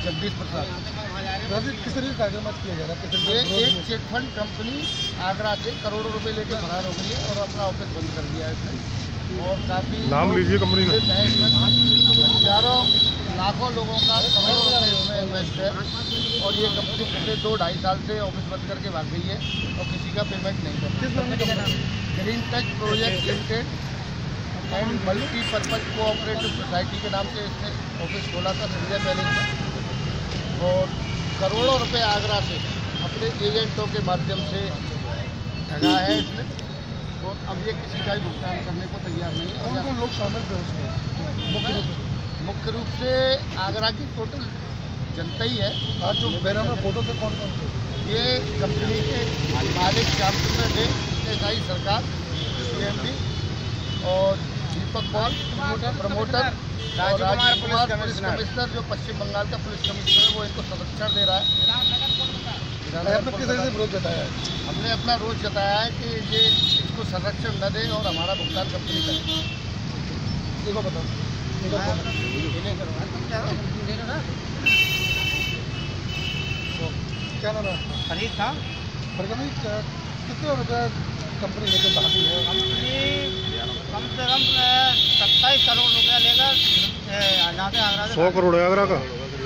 जगदीश प्रसाद। किस तरीके का कार्यक्रम किया जा रहा है? ये एक चिटफंड कंपनी आगरा से करोड़ों रुपए लेके फरार हो गई है और अपना ऑफिस बंद कर दिया है इसने। और काफ़ी नाम लीजिए कंपनी का। हजारों लाखों लोगों का करोड़ों रुपए इसमें इन्वेस्ट है और ये कंपनी पिछले 2-2.5 साल से ऑफिस बंद करके भाग गई है और किसी का पेमेंट नहीं करती। Green Touch Project Limited and Multipurpose Cooperative Society के नाम से इसने ऑफिस खोला था संजय पैलेस में और करोड़ों रुपए आगरा से अपने एजेंटों के माध्यम से ठगा है इसने और अब ये किसी का भी भुगतान करने को तैयार नहीं है। कौन कौन लोग शामिल थे उसमें? मुख्य रूप से आगरा की टोटल जनता ही है। आज जो बैनर में फोटो से कौन कौन थे? ये कंपनी के मालिक श्यामचंद्र डे, एसआई सरकार, सीएमडी और Deepak Paul promoter, Rajiv Kumar police commissioner जो पश्चिम बंगाल का पुलिस कमिश्नर है, वो इनको संरक्षण दे रहा है। आपने किस तरह से विरोध जताया है? हमने अपना रोज जताया है कि ये इसको संरक्षण न दे और हमारा भुगतान कंपनी करे। देखो बताओ क्या नाम है? फरीद था। कितने रुपये कंपनी लेकर भागी है? कंपनी कम से कम 27 करोड़ रुपया लेकर यहाँ से आगरा से 100 करोड़ है आगरा का।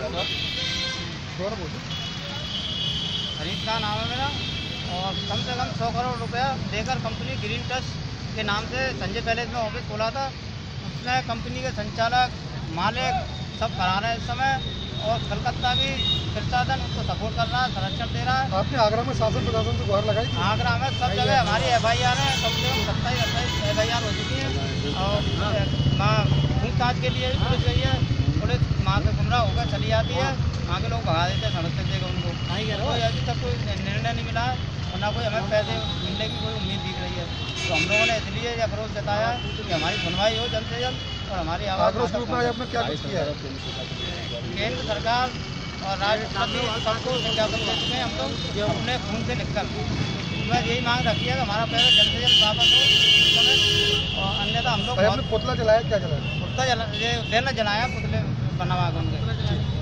फरीद का नाम है मेरा और कम से कम 100 करोड़ रुपया देकर कंपनी ग्रीन टच के नाम से संजय पैलेस में ऑफिस खोला था। उसमें कंपनी के संचालक मालिक सब करा रहे हैं इस समय और कलकत्ता भी प्रशासन उसको सपोर्ट कर रहा है, संरक्षण दे रहा है। आपने आगरा में शासन प्रशासन से गुहार लगाई? आगरा में सब जगह हमारी FIR है, कम से कम 27-28 FIR हो चुकी है और पूछताछ के लिए भी पुलिस गई है। पुलिस वहाँ से गुमराह होकर चली जाती है, वहाँ के लोग भगा देते हैं, संरक्षण देगा उनको। कोई अभी तक कोई निर्णय नहीं मिला है और ना कोई हमें पैसे मिलने की कोई उम्मीद दिख रही है। तो हम लोगों ने इसलिए यह विरोध जताया कि हमारी सुनवाई हो जल्द से जल्द और हमारी आवाज़ आपने क्या कुछ किया है? केंद्र सरकार और राज्य सबको विज्ञापन दे चुके हैं हम लोग अपने खून से लिखकर। इसमें यही मांग रखी है कि हमारा पैसा जल्द से जल्द वापस हो इस समय और अन्यथा हम लोग पुतला जलाया? क्या जलाया? पुतला ये जलाया, पुतले बनवा उनके।